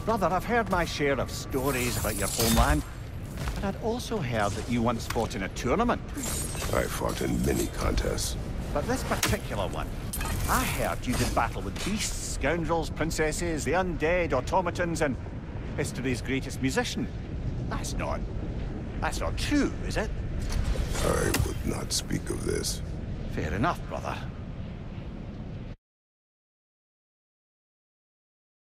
Brother, I've heard my share of stories about your homeland, but I'd also heard that you once fought in a tournament. I fought in many contests. But this particular one, I heard you did battle with beasts, scoundrels, princesses, the undead, automatons, and history's greatest musician. That's not true, is it? I would not speak of this. Fair enough, brother.